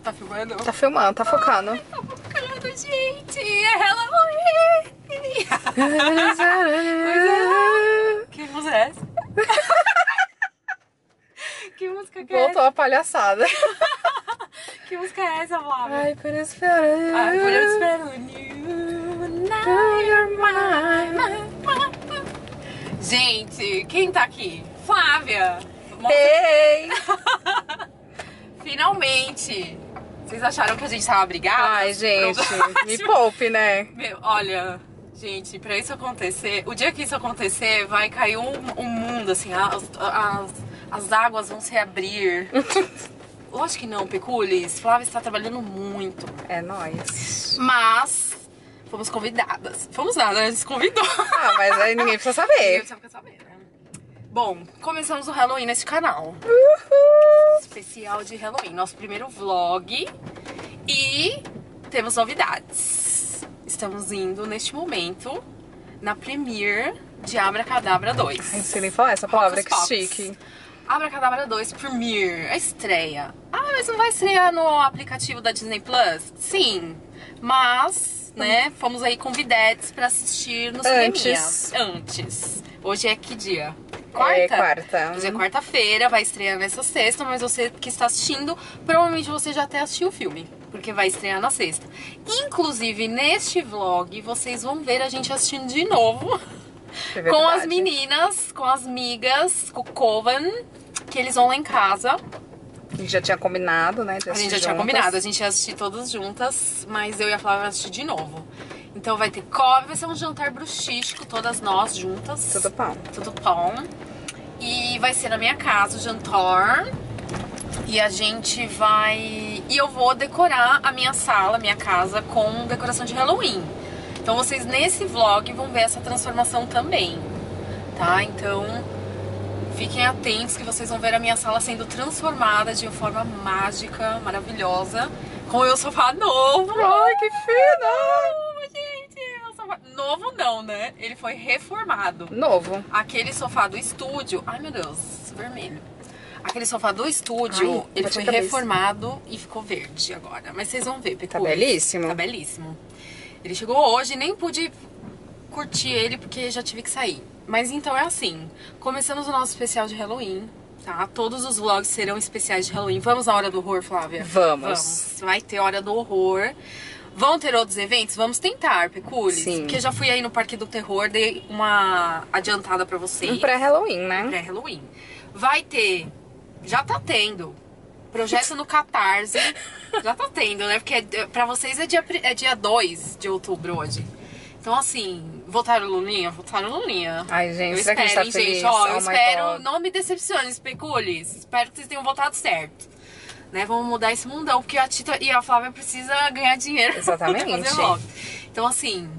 Tá filmando? Tá filmando, tá focando. Ai, tá focando, gente. É Halloween. Que música é essa? Que música que é Voltou essa? a palhaçada. Que música é essa, Flávia? Ai, por esperar. Ai, por eu espero. Now you're mine. Gente, quem tá aqui? Flávia. Ei! Finalmente. Vocês acharam que a gente tava brigada? Ai, gente, me poupe, né? Meu, olha, gente, pra isso acontecer, o dia que isso acontecer, vai cair um mundo, assim, as águas vão se abrir. Lógico que não, Peculis. Flávia está trabalhando muito. É nóis. Mas fomos convidadas. Fomos nada, a gente se convidou. Ah, mas aí ninguém precisa saber. Ninguém precisa saber, né? Bom, começamos o Halloween nesse canal. Especial de Halloween. Nosso primeiro vlog. E temos novidades. Estamos indo, neste momento, na premiere de Abracadabra 2. Ai, não sei nem falar essa palavra, que Hocus chique. Abracadabra 2 Premiere, a estreia. Ah, mas não vai estrear no aplicativo da Disney Plus? Sim, mas, né, fomos aí convidados pra assistir nos cineminhas. Antes. Hoje é que dia? Quarta? É, quarta. Hoje é quarta-feira, vai estrear nessa sexta, mas você que está assistindo, provavelmente você já até assistiu o filme, porque vai estrear na sexta. Inclusive, neste vlog, vocês vão ver a gente assistindo de novo. É com as verdade. meninas, com as migas, com o Coven, que eles vão lá em casa. A gente já tinha combinado, né? A gente já tinha combinado, a gente ia assistir todas juntas, mas eu e a Flávia vamos assistir de novo. Então vai ter Coven, vai ser um jantar bruxístico, todas nós juntas. Tudo pão. Tudo pão. E vai ser na minha casa o jantar. E a gente vai... E eu vou decorar a minha sala, a minha casa, com decoração de Halloween. Então vocês nesse vlog vão ver essa transformação também, tá? Então fiquem atentos que vocês vão ver a minha sala sendo transformada de uma forma mágica, maravilhosa, com o meu sofá novo. Ai, que fina! Gente, meu sofá... Novo não, né? Ele foi reformado. Novo. Aquele sofá do estúdio... Ai, meu Deus, vermelho. Aquele sofá do estúdio, Ai, ele bati foi a cabeça. reformado e ficou verde agora. Mas vocês vão ver, Tá Peculis. belíssimo. Tá belíssimo. Ele chegou hoje, nem pude curtir ele porque já tive que sair. Mas então é assim, começamos o nosso especial de Halloween, tá? Todos os vlogs serão especiais de Halloween. Vamos na Hora do Horror, Flávia? Vamos. Vai ter Hora do Horror. Vão ter outros eventos? Vamos tentar, Peculis. Sim. Porque eu já fui aí no Parque do Terror, dei uma adiantada pra vocês. Um pré-Halloween, né? Pré-Halloween. Vai ter, já tá tendo, projeto no Catarse. Já tá tendo, né? Porque pra vocês é dia 2 de outubro hoje. Então, assim, votaram Lulinha? Votaram Lulinha. Ai, gente, Eu será que a espero, gente tá hein, feliz? gente? Ó, eu Oh my espero, God. não me decepcione, Peculis. Espero que vocês tenham votado certo. Né? Vamos mudar esse mundão, porque a Tita e a Flávia precisam ganhar dinheiro. Exatamente. pra fazer vlog. Então, assim,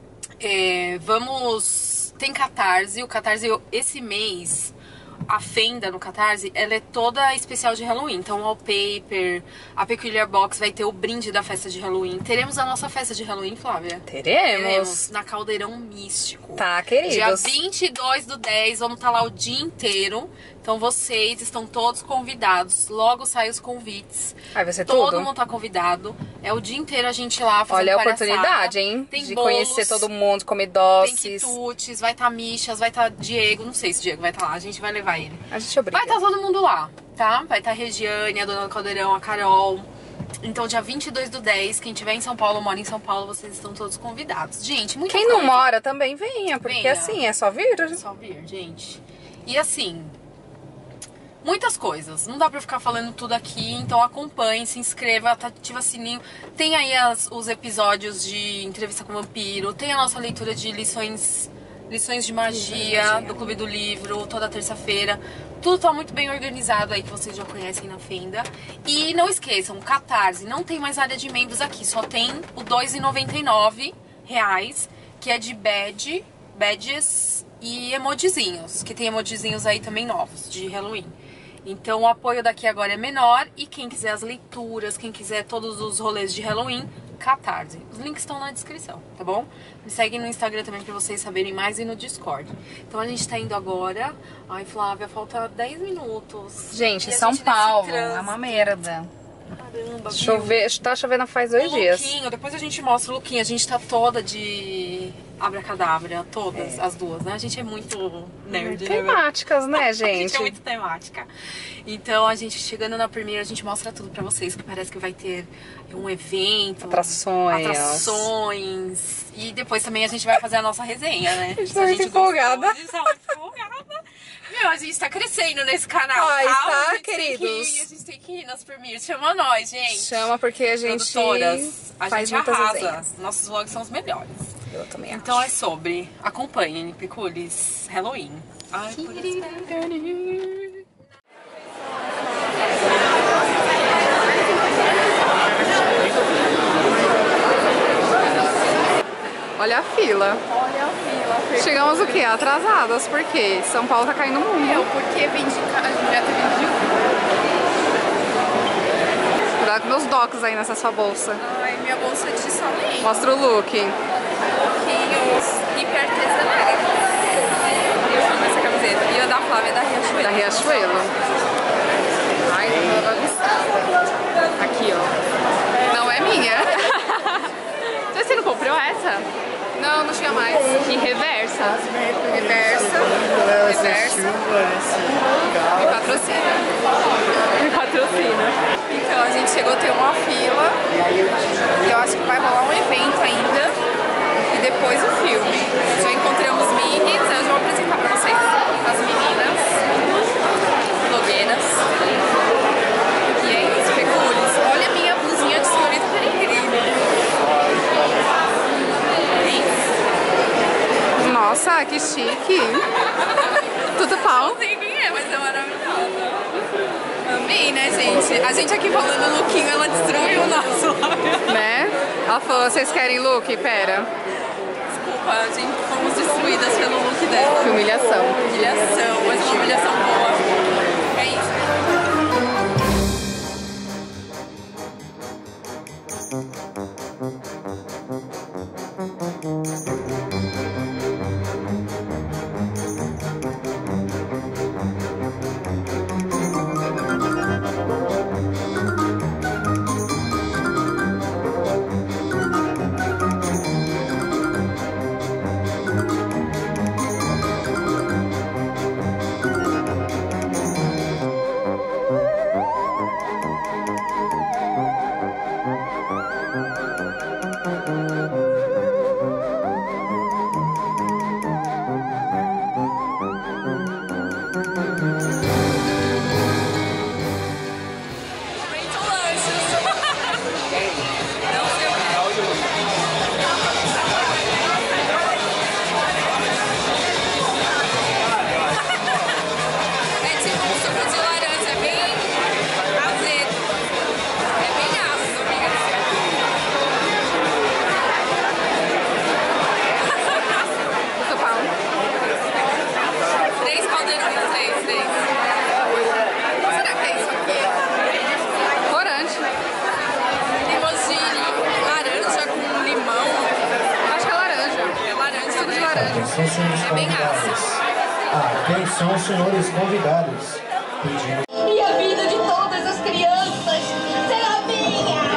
vamos... Tem Catarse. O Catarse, esse mês... A Fenda no Catarse, ela é toda especial de Halloween. Então, o wallpaper, a Peculiar Box vai ter o brinde da festa de Halloween. Teremos a nossa festa de Halloween, Flávia? Teremos. Na Caldeirão Místico. Tá, queridos. Dia 22/10, vamos estar lá o dia inteiro. Então, vocês estão todos convidados. Logo saem os convites. Vai ser Todo tudo. mundo tá convidado. É o dia inteiro a gente lá fazendo Olha a palhaçada. oportunidade, hein? Tem de bolos, conhecer todo mundo, comer tem doces. quitutes, vai estar Michas, vai estar Diego. Não sei se o Diego vai estar lá, a gente vai levar ele. A gente obriga. Vai estar todo mundo lá, tá? Vai estar a Regiane, a Dona do Caldeirão, a Carol. Então, dia 22/10, quem estiver em São Paulo, mora em São Paulo, vocês estão todos convidados. Gente, muita Quem coisa. não mora também venha, porque Venha. assim, é só vir. É só vir, gente. E assim, muitas coisas. Não dá pra ficar falando tudo aqui, então acompanhe, se inscreva, ativa sininho. Tem aí os episódios de Entrevista com o Vampiro, tem a nossa leitura de lições de magia do Clube do Livro, toda terça-feira. Tudo tá muito bem organizado aí, que vocês já conhecem na Fenda. E não esqueçam, Catarse, não tem mais área de membros aqui, só tem o R$ 2,99, que é de badges e emojizinhos, que tem emojizinhos aí também novos, de Halloween. Então o apoio daqui agora é menor e quem quiser as leituras, quem quiser todos os rolês de Halloween, Catarse. Os links estão na descrição, tá bom? Me segue no Instagram também pra vocês saberem mais e no Discord. Então a gente tá indo agora. Ai, Flávia, falta 10 minutos. Gente, E a São gente nesse Paulo trânsito. é uma merda. Caramba, Tá chovendo faz 2 dias. Lookinho, depois a gente mostra o lookinho. A gente tá toda de abracadabra, todas as duas, né? A gente é muito nerd, né? Temáticas, né, A gente gente? é muito temática. Então a gente chegando na Premiere, a gente mostra tudo pra vocês, que parece que vai ter um evento, atrações. E depois também a gente vai fazer a nossa resenha, né? A gente tá muito empolgada. A gente tá muito empolgada. Meu, a gente tá crescendo nesse canal. Ai, tá, A gente queridos? a gente tem que ir nas Premieres. Chama nós, gente. Chama porque a gente Produtoras, a faz gente muitas arrasa. resenhas. Nossos vlogs são os melhores. Eu também acho. Então é sobre, acompanhem, Piculis, Halloween. Ai, por isso. Olha a fila. Chegamos o quê? Atrasadas, porque São Paulo tá caindo muito. Porque vem de casa, já tá vindo de Cuidado com meus docos aí nessa sua bolsa. Ai, minha bolsa de salém. Mostra o look. Pouquinhos hiper artesanais. Eu amo essa camiseta. E a da Flávia da Riachuelo. Da Riachuelo. Ai, tô bagunçada. Aqui, ó. Não é minha. Você não comprou essa? Não, não tinha mais. E reversa. Reversa. Me patrocina. Me patrocina. Então a gente chegou a ter uma fila. E eu acho que vai rolar um evento ainda. E depois o filme. Já encontramos minis. Eu já vou apresentar pra vocês as meninas. Blogueiras. E é isso, Piculis. Olha a minha blusinha de senhorita peregrina. Nossa, que chique. Tudo pau. Não sei quem é, mas é maravilhosa. Amei, né, gente? A gente aqui falando lookinho, ela destruiu o nosso lábio. Né? Ela falou, vocês querem look? Pera. Desculpa, a gente fomos destruídas pelo look dela. Que humilhação. Humilhação, mas uma humilhação boa. É isso. Atenção, senhores convidados. Atenção, senhores convidados. E a vida de todas as crianças será minha!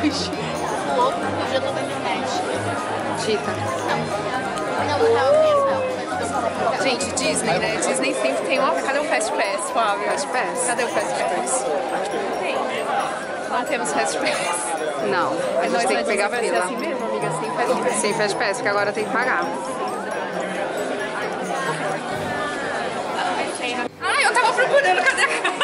lixo. Louco, eu já tô na internet. Dita. Não, não tava mesmo. Gente, Disney, né? Disney sempre tem uma... Cadê o Fast Pass, Flávia? Fast Pass? Cadê o Fast Pass? Não tem. Não temos Fast Pass. Não, a gente tem que pegar vai ser fila. assim mesmo, amiga, sem Fast Pass. Sem Fast Pass, porque agora tem que pagar. Ai, eu tava procurando, cadê a cara?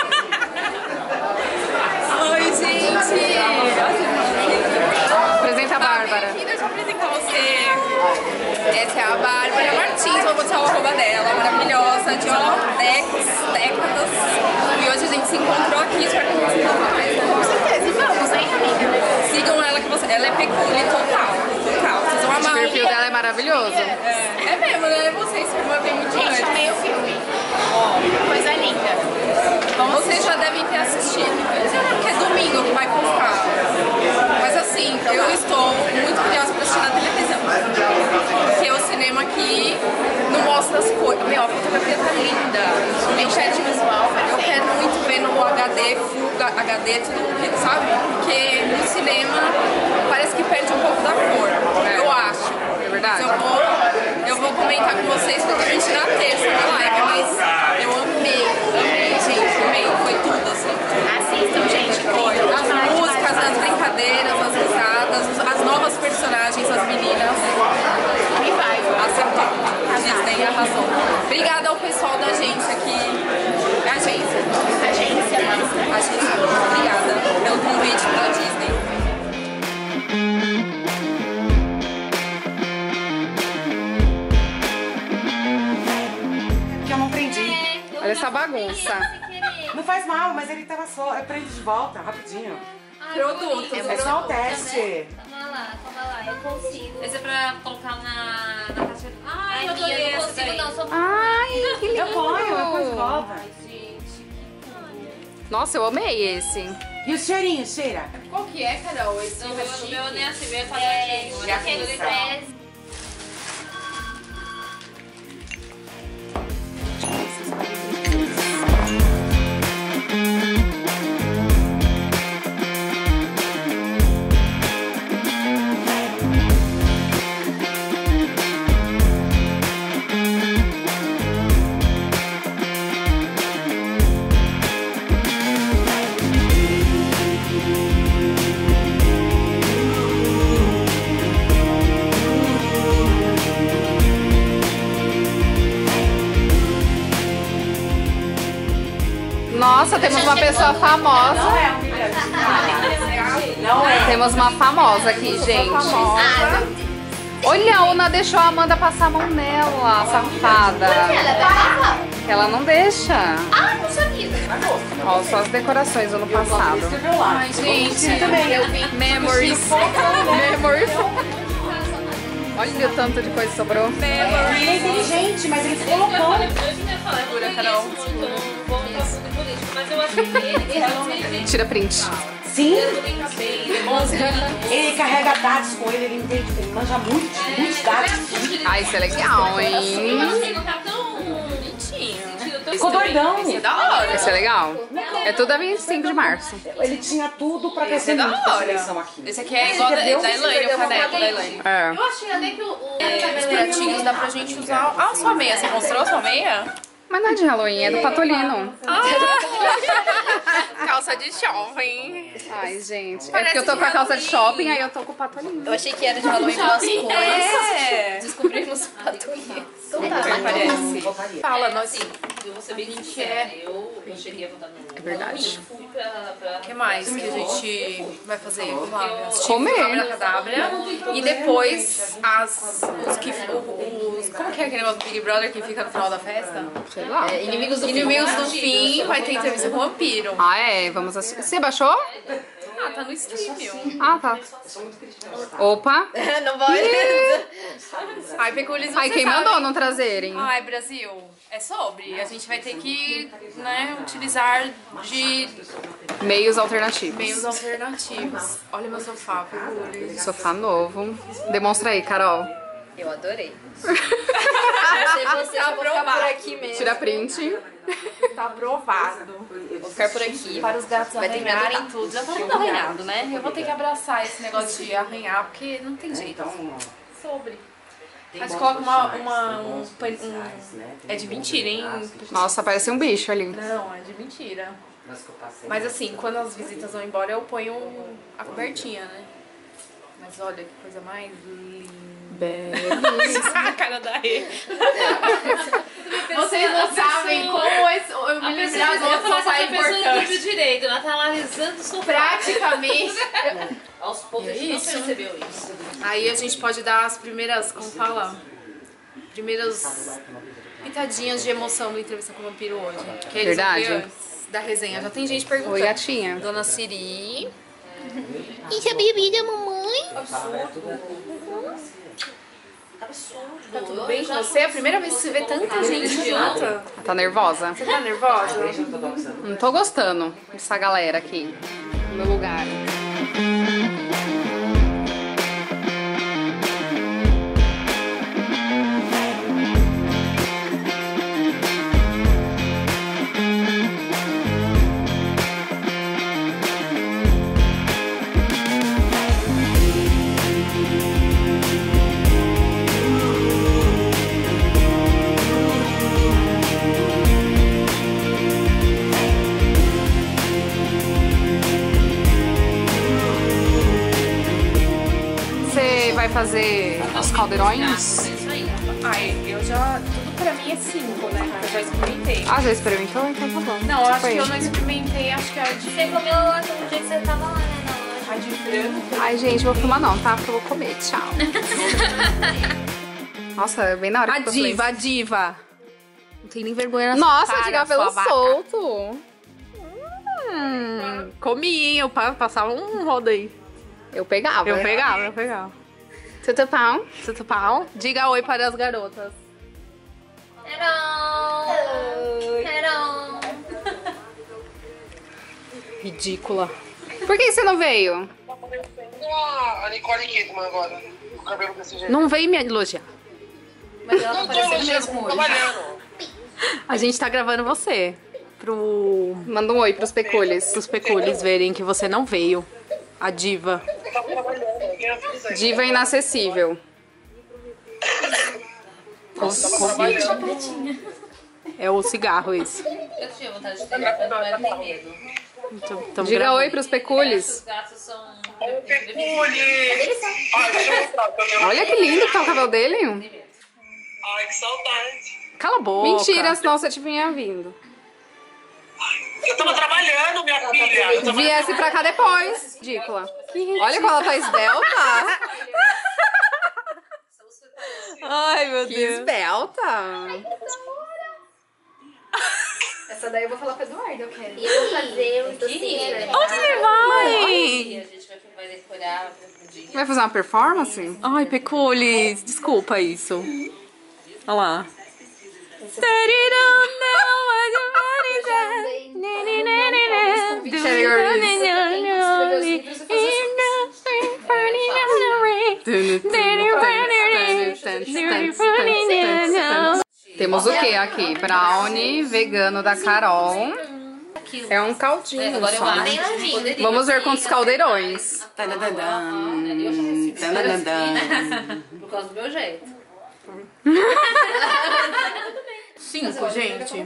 Oi, gente! Apresenta a Bárbara. Deixa eu apresentar você. Essa é a Bárbara Martins, vou botar o arroba dela, maravilhosa, de décadas. E hoje a gente se encontrou aqui, espero que você não mais. Com certeza, e vamos, hein, amiga? Sigam ela, que ela é pecule total. Vocês vão amar. O perfil dela é maravilhoso. É mesmo, né? Vocês se mantêm muito antes. Gente, meio filme. Coisa linda. Vocês já devem ter assistido. Será que é domingo que vai postar? Mas assim, eu estou muito curiosa pra assistir na televisão. Porque o cinema aqui não mostra as coisas. Meu, a fotografia tá linda. Eu quero muito ver no HD, Full HD, tudo, sabe? Porque no cinema parece que perde um pouco da cor. Eu acho. É verdade. Mas eu vou comentar com vocês provavelmente na terça na live, mas eu amei, gente, amei. Foi tudo assim. Assistam, gente. As músicas, as brincadeiras, as risadas, as novas personagens, as meninas. Me vai. Acertou. Disney arrasou. Obrigada ao pessoal da agência aqui. Agência. Obrigada pelo convite da Disney. Que eu não prendi. Olha essa bagunça. Não faz mal, mas ele tava só. Eu prendo de volta, rapidinho. Produtos. É só o teste. Calma lá, eu consigo. Esse é pra colocar na caixa. Ai, eu Aqui adorei eu não esse consigo daí. não, sou Ai, que lindo. Eu ponho de volta. Nossa, eu amei esse. E o cheirinho, cheira? Qual que é, Carol? Esse O meu nem assim, meio É, quadradinho. aquele pés. Nossa, temos uma pessoa famosa. Não é. Temos uma famosa aqui, gente. Olha, a Una deixou a Amanda passar a mão nela, safada. Ela vai Ela não deixa. Ah, não sabia. Ó, só as decorações do ano passado. Escreveu lá. Ai, gente, também eu vi. Memories. Memories. Olha o tanto de coisa que sobrou. Ele é inteligente, mas ele colocou. Mas eu acho que ele realmente Tira print. Sim. Ele carrega dados com ele entende, ele manja muitos dados. Ah, isso é legal, hein? não tá tão bonitinho. Ficou doidão. Isso é legal. É tudo a 25 de março. Ele tinha tudo pra crescer da muito hora. essa aqui. Esse aqui é igual da Elaine, o caneco da Elaine. É. Eu achei até que Os pratinhos dá pra gente usar. Ah, sua meia. Você mostrou a sua meia? Mas não é de Halloween, é do Patolino. Calça de shopping. Ai, gente. É porque eu tô com a calça de shopping, aí eu tô com o Patolino. Eu achei que era de Halloween pelas cores. É. Descobrimos Patolino. Voltaria. Fala, nós. Eu vou ser bem sincera. Eu cheguei a votar no. É verdade. Eu fui pra. O que mais que a gente vai fazer, Flávia? Comer. Cadabra. E depois como que é aquele negócio do Big Brother que fica no final da festa? Sei lá. Inimigos do fim, vai ter entrevista com o vampiro. Ah, é? Vamos assistir. Você baixou? Ah, tá no stream. Ah, tá. Opa. não vai. Ai, Peculis, Ai, quem mandou não trazerem? Ai, Brasil, é sobre. A gente vai ter que, né, utilizar de Meios alternativos. meios alternativos. Olha meu sofá, Peculis. Sofá novo. Demonstra aí, Carol. Eu adorei. Você já vou ficar por aqui mesmo. Tira print. Tá aprovado. Vou ficar por aqui. Para os gatos Vai ter que me arranharem adotar. tudo. Já tá tudo arranhado, né? Eu vou ter que abraçar esse negócio de arranhar, porque não tem jeito. Sobre. A gente coloca É de mentira, hein? Nossa, parece um bicho ali. Não, é de mentira. Mas assim, quando as visitas vão embora, eu ponho a cobertinha, né? Mas olha que coisa mais linda. A cara da Rê. Vocês não sabem como eu me lembrar do outro sofá é importante. direito, ela tá analisando o sofá. Praticamente. Aos poucos a gente não percebeu isso. Aí a gente pode dar as primeiras, como fala? Primeiras pitadinhas de emoção do Entrevista com o Vampiro hoje. Que eles vão Verdade. ver antes da resenha. Já tem gente perguntando. Oi, gatinha. Dona Siri. Isso é bebida, mamãe? Tá tudo bem com você? É a primeira vez que você vê tanta gente junta. Tá nervosa? Você tá nervosa? Não tô gostando dessa galera aqui no meu lugar. Vai fazer os caldeirões? Ai, eu já... Tudo pra mim é 5, né? Eu já experimentei. Ah, já experimentou? Então tá bom. Não, eu acho que eu não experimentei, acho que a de... Você comeu aquele dia que você tava lá, né? A de frango. Ai, gente, vou filmar não, tá? Porque eu vou comer. Tchau. Nossa, bem na hora que eu falei. A diva. Não tem nem vergonha na Nossa, sua cara, de cabelo sua vaca. solto. Comi, hein? Eu passava um rodo aí. Eu pegava. Eu pegava. Tudo pão? Tudo pau? Diga oi para as garotas. Hello. Ridícula. Por que você não veio? A Nicole Kidman agora. O cabelo desse jeito. Não vem me elogiar. Mas ela tá Não tô parecendo elogiando, mesmo tô hoje. trabalhando. A gente tá gravando você. Manda um oi pros pecules. Pros pecules verem que você não veio. A diva. Eu tava trabalhando. Eu fiz aí. Diva inacessível. É o cigarro esse. Eu tinha vontade de ter gravado, mas eu tenho medo. Diga oi pros pecules. Os gatos são... Pecule! Ai, deixa eu mostrar. Olha que lindo que tá o cabelo dele. Ai, que saudade. Cala a boca. Mentira, senão você tinha vindo. Eu tava trabalhando, minha filha. Eu tava Viesse pra cá depois. Ridícula. Olha como ela tá esbelta. Ai, meu Que Deus. esbelta. Essa daí eu vou falar pro Eduardo, eu quero. E eu vou fazer um docinho. Onde ele vai? E a gente vai decorar um dia. Vai fazer uma performance? Ai, Pecules, desculpa isso. Olha lá. Temos o que aqui? Brownie vegano da Carol. É um caldinho Agora eu só. acho que poderia. Vamos ver quantos caldeirões. Por causa do meu jeito. 5, gente.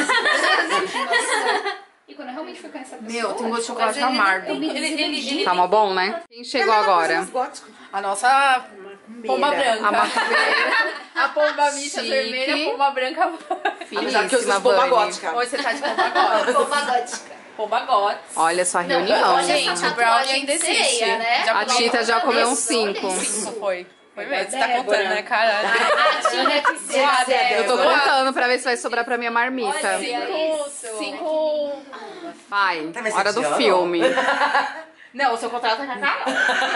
E quando eu realmente for com essa pessoa... Meu, tem gosto de chocolate amargo. Tá mó bom, né? Quem chegou agora? A nossa pomba branca. A macumbeira. A pomba bicha Chique. vermelha, a pomba branca. Finíssima, Vani. Hoje você tá de pomba gótica. Pomba gótica. Pomba gótica. Olha só a reunião. olha Gente, essa o brownie tatuagem ainda de existe. sereia, né? Já A Tita já comeu uns 5. 5 foi. Foi mesmo, você tá contando, né, cara? Ah, tinha que ser. Eu tô contando pra ver se vai sobrar pra minha marmita. 5. Vai, hora do filme. Não, o seu contrato é com a Carol.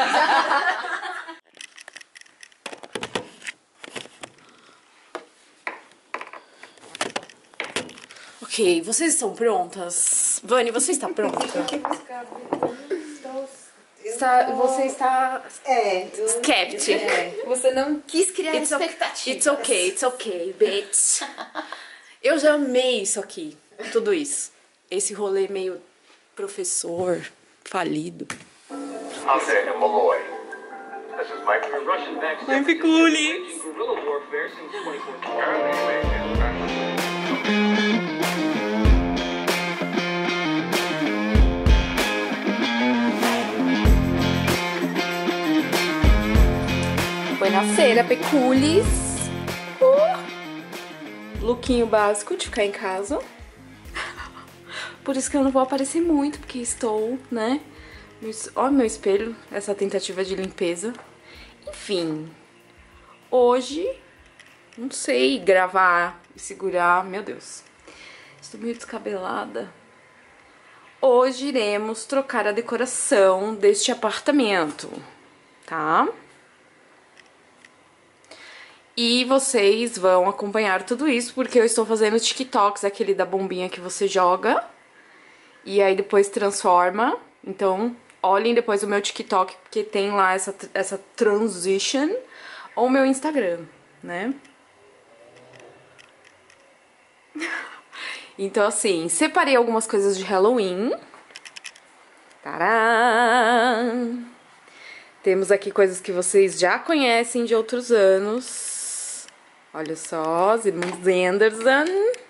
Ok, vocês estão prontas? Vani, você está pronta? está skeptic. Você não quis criar expectativa. It's okay, bitch. Eu já amei isso aqui, tudo isso. Esse rolê meio professor, falido. Out in Malloy. This is Mike from Russian Next. I'm Piccoli. Guerrilla warfare since 2014. Buonasera, Piculis. Lookinho básico de ficar em casa. Por isso que eu não vou aparecer muito, porque estou, né? Olha meu espelho, essa tentativa de limpeza. Enfim, hoje, não sei, gravar e segurar, meu Deus. Estou meio descabelada. Hoje iremos trocar a decoração deste apartamento, tá? E vocês vão acompanhar tudo isso, porque eu estou fazendo TikToks, aquele da bombinha que você joga e aí depois transforma. Então, olhem depois o meu TikTok, porque tem lá essa transition, ou o meu Instagram, né? Então, assim, separei algumas coisas de Halloween. Tadã! Temos aqui coisas que vocês já conhecem de outros anos. Olha só, os irmãos Anderson.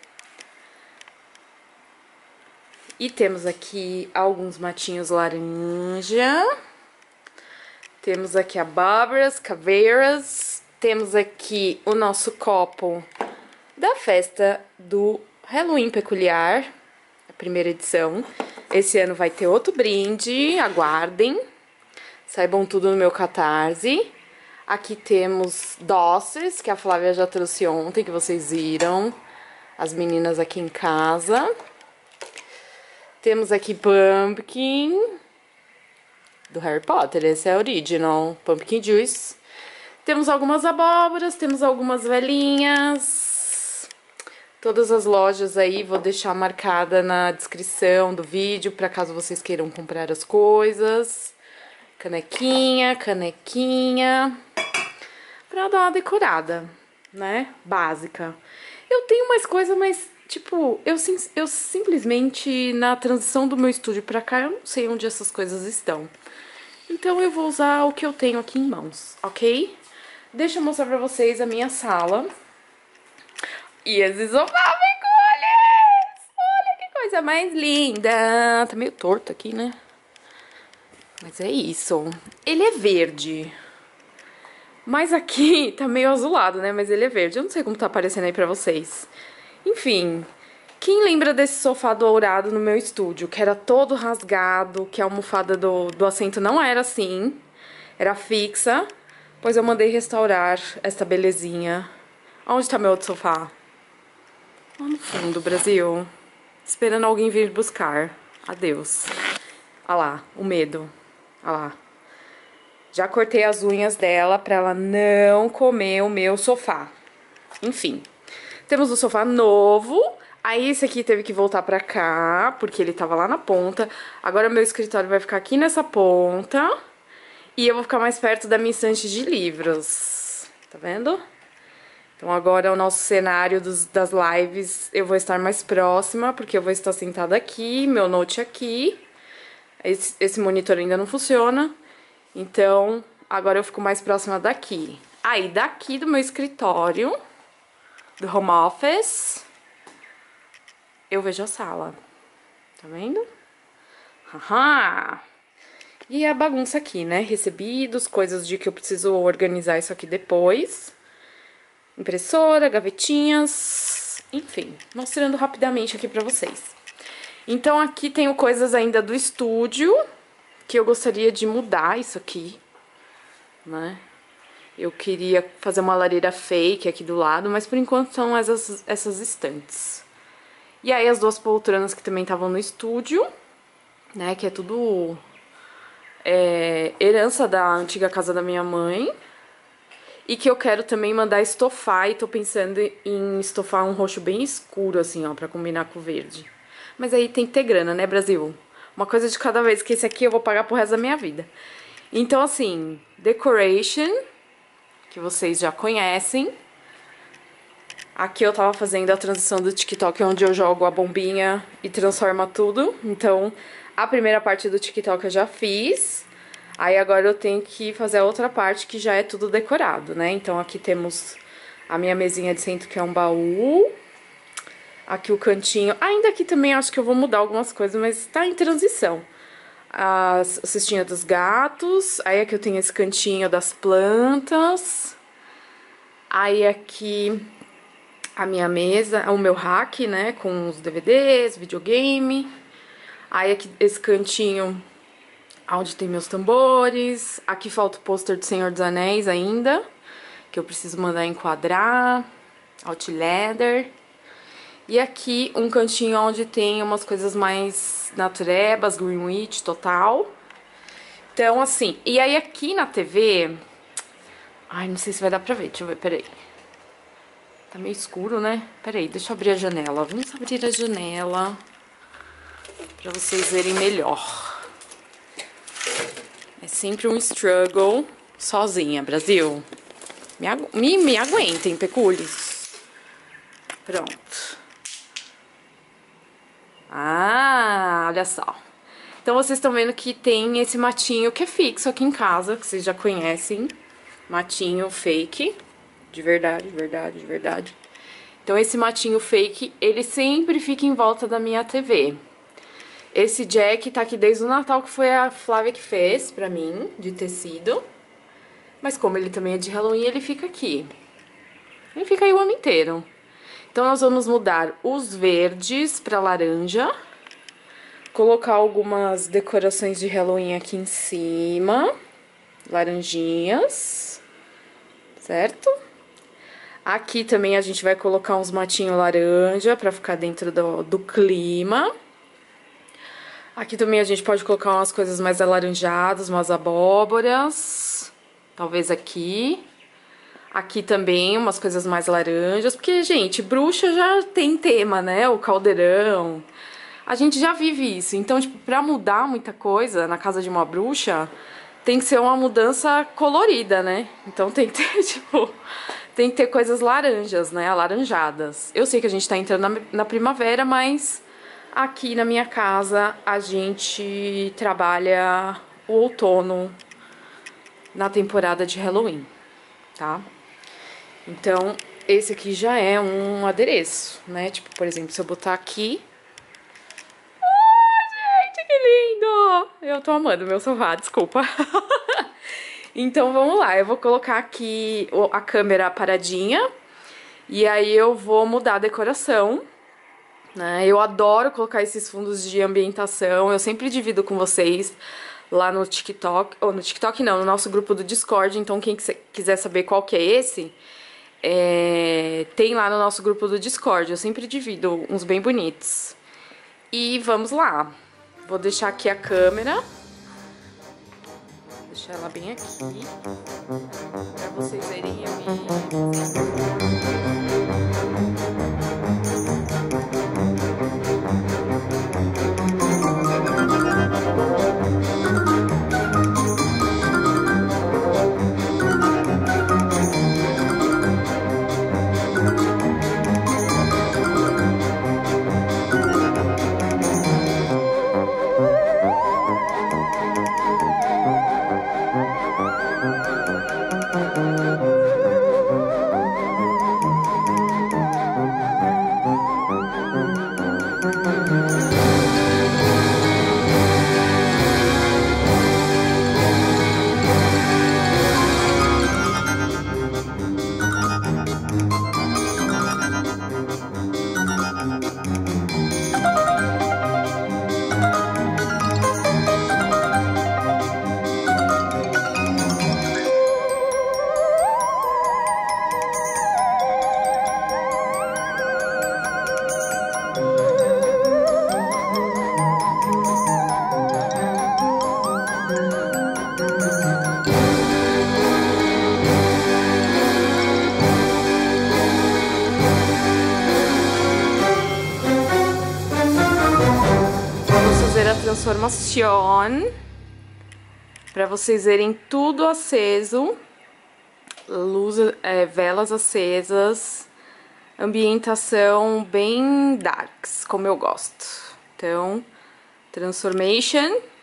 E temos aqui alguns matinhos laranja. Temos aqui a Bárbaras, caveiras. Temos aqui o nosso copo da festa do Halloween Peculiar, a primeira edição. Esse ano vai ter outro brinde, aguardem. Saibam tudo no meu Catarse. Aqui temos doces, que a Flávia já trouxe ontem, que vocês viram. As meninas aqui em casa. Temos aqui pumpkin, do Harry Potter, esse é original, pumpkin juice. Temos algumas abóboras, temos algumas velhinhas. Todas as lojas aí vou deixar marcada na descrição do vídeo, para caso vocês queiram comprar as coisas. Canequinha, pra dar uma decorada, né? Básica. Eu tenho mais coisa, mas, tipo, eu simplesmente, na transição do meu estúdio pra cá, eu não sei onde essas coisas estão. Então eu vou usar o que eu tenho aqui em mãos, ok? Deixa eu mostrar pra vocês a minha sala. E esse sofá, Piculis! Olha que coisa mais linda! Tá meio torto aqui, né? Mas é isso. Ele é verde. Mas aqui tá meio azulado, né? Mas ele é verde. Eu não sei como tá aparecendo aí pra vocês. Enfim. Quem lembra desse sofá dourado no meu estúdio? Que era todo rasgado, que a almofada do assento não era assim. Era fixa. Pois eu mandei restaurar essa belezinha. Onde tá meu outro sofá? Lá no fundo, Brasil. Esperando alguém vir buscar. Adeus. Olha lá, o medo. Olha lá. Já cortei as unhas dela pra ela não comer o meu sofá. Enfim. Temos o sofá novo. Aí esse aqui teve que voltar pra cá, porque ele tava lá na ponta. Agora meu escritório vai ficar aqui nessa ponta. E eu vou ficar mais perto da minha estante de livros. Tá vendo? Então agora o nosso cenário das lives, eu vou estar mais próxima, porque eu vou estar sentada aqui, meu note aqui. Esse monitor ainda não funciona. Então, agora eu fico mais próxima daqui. Aí, daqui do meu escritório, do home office, eu vejo a sala. Tá vendo? Haha! E a bagunça aqui, né? Recebidos, coisas de que eu preciso organizar isso aqui depois. Impressora, gavetinhas, enfim. Mostrando rapidamente aqui pra vocês. Então, aqui tenho coisas ainda do estúdio, que eu gostaria de mudar isso aqui, né? Eu queria fazer uma lareira fake aqui do lado, mas por enquanto são essas estantes. E aí as duas poltronas que também estavam no estúdio, né? Que é tudo herança da antiga casa da minha mãe. E que eu quero também mandar estofar, e tô pensando em estofar um roxo bem escuro, assim, ó, pra combinar com o verde. Mas aí tem que ter grana, né, Brasil? Uma coisa de cada vez, que esse aqui eu vou pagar pro resto da minha vida. Então, assim, decoration, que vocês já conhecem. Aqui eu tava fazendo a transição do TikTok, onde eu jogo a bombinha e transforma tudo. Então, a primeira parte do TikTok eu já fiz. Aí agora eu tenho que fazer a outra parte, que já é tudo decorado, né? Então aqui temos a minha mesinha de centro, que é um baú. Aqui o cantinho. Ainda aqui também acho que eu vou mudar algumas coisas, mas tá em transição. A cestinha dos gatos. Aí aqui eu tenho esse cantinho das plantas. Aí aqui a minha mesa, o meu rack, né, com os DVDs, videogame. Aí aqui esse cantinho onde tem meus tambores. Aqui falta o pôster do Senhor dos Anéis ainda, que eu preciso mandar enquadrar. Outlander. E aqui um cantinho onde tem umas coisas mais naturebas, Greenwich total. Então, assim, e aí aqui na TV... Ai, não sei se vai dar pra ver, deixa eu ver, peraí. Tá meio escuro, né? Peraí, deixa eu abrir a janela. Vamos abrir a janela pra vocês verem melhor. É sempre um struggle sozinha, Brasil. Me aguentem, peculios. Pronto. Ah, olha só. Então vocês estão vendo que tem esse matinho que é fixo aqui em casa, que vocês já conhecem. Matinho fake. De verdade, de verdade, de verdade. Então esse matinho fake, ele sempre fica em volta da minha TV. Esse jack tá aqui desde o Natal, que foi a Flávia que fez pra mim, de tecido. Mas como ele também é de Halloween, ele fica aqui. Ele fica aí o ano inteiro. Então nós vamos mudar os verdes pra laranja. Colocar algumas decorações de Halloween aqui em cima. Laranjinhas. Certo? Aqui também a gente vai colocar uns matinhos laranja pra ficar dentro do clima. Aqui também a gente pode colocar umas coisas mais alaranjadas, umas abóboras. Talvez aqui. Aqui também umas coisas mais laranjas. Porque, gente, bruxa já tem tema, né? O caldeirão. A gente já vive isso. Então, tipo, pra mudar muita coisa na casa de uma bruxa, tem que ser uma mudança colorida, né? Então tem que ter, tipo... Tem que ter coisas laranjas, né? Alaranjadas. Eu sei que a gente tá entrando na primavera, mas aqui na minha casa a gente trabalha o outono na temporada de Halloween, tá? Então, esse aqui já é um adereço, né? Tipo, por exemplo, se eu botar aqui... Oh, gente, que lindo! Eu tô amando meu sofá, desculpa. Então vamos lá, eu vou colocar aqui a câmera paradinha e aí eu vou mudar a decoração, né? Eu adoro colocar esses fundos de ambientação, eu sempre divido com vocês lá no TikTok, ou no TikTok não, no nosso grupo do Discord, então quem quiser saber qual que é esse, tem lá no nosso grupo do Discord, eu sempre divido uns bem bonitos. E vamos lá, vou deixar aqui a câmera. Deixar ela bem aqui, pra vocês verem a minha... transformação. Pra vocês verem tudo aceso. Luz, velas acesas. Ambientação bem darks, como eu gosto. Então, transformation.